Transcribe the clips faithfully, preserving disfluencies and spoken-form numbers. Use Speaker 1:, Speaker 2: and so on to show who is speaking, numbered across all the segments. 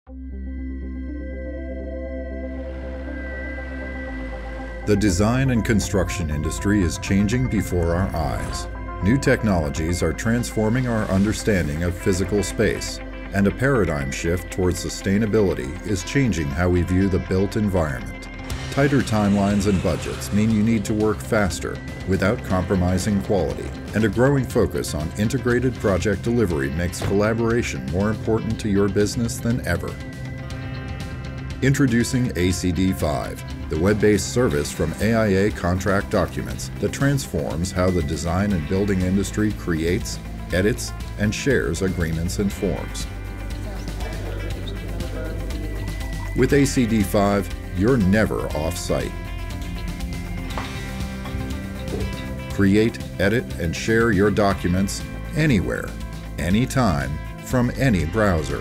Speaker 1: The design and construction industry is changing before our eyes. New technologies are transforming our understanding of physical space, and a paradigm shift towards sustainability is changing how we view the built environment. Tighter timelines and budgets mean you need to work faster without compromising quality, and a growing focus on integrated project delivery makes collaboration more important to your business than ever. Introducing A C D five, the web-based service from A I A Contract Documents that transforms how the design and building industry creates, edits, and shares agreements and forms. With A C D five, you're never off-site. Create, edit, and share your documents anywhere, anytime, from any browser.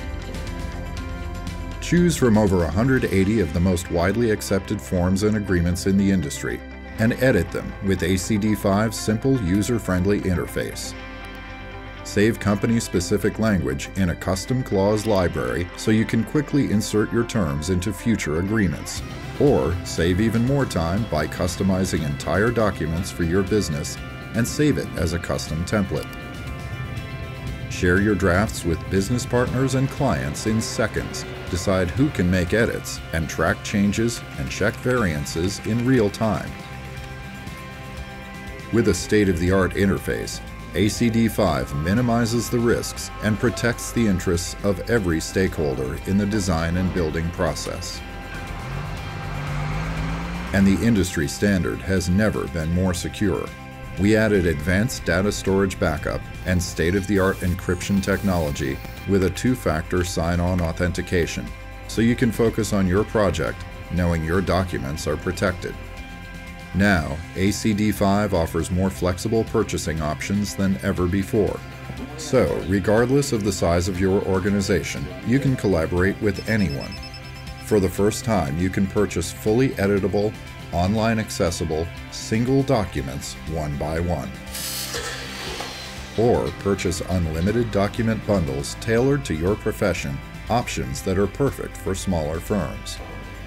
Speaker 1: Choose from over one hundred eighty of the most widely accepted forms and agreements in the industry, and edit them with A C D five's simple, user-friendly interface. Save company-specific language in a custom clause library so you can quickly insert your terms into future agreements. Or save even more time by customizing entire documents for your business and save it as a custom template. Share your drafts with business partners and clients in seconds. Decide who can make edits and track changes and check variances in real time. With a state-of-the-art interface, A C D five minimizes the risks and protects the interests of every stakeholder in the design and building process. And the industry standard has never been more secure. We added advanced data storage backup and state-of-the-art encryption technology with a two-factor sign-on authentication, so you can focus on your project knowing your documents are protected. Now, A C D five offers more flexible purchasing options than ever before. So, regardless of the size of your organization, you can collaborate with anyone. For the first time, you can purchase fully editable, online accessible, single documents one by one. Or purchase unlimited document bundles tailored to your profession, options that are perfect for smaller firms.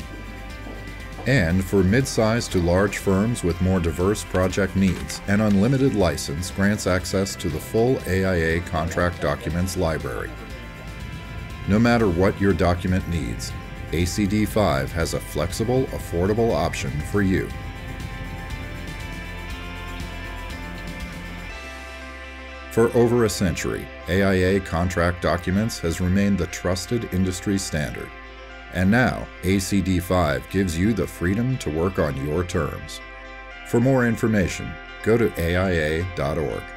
Speaker 1: And for mid-sized to large firms with more diverse project needs, an unlimited license grants access to the full A I A Contract Documents library. No matter what your document needs, A C D five has a flexible, affordable option for you. For over a century, A I A Contract Documents has remained the trusted industry standard. And now, A C D five gives you the freedom to work on your terms. For more information, go to A I A dot org.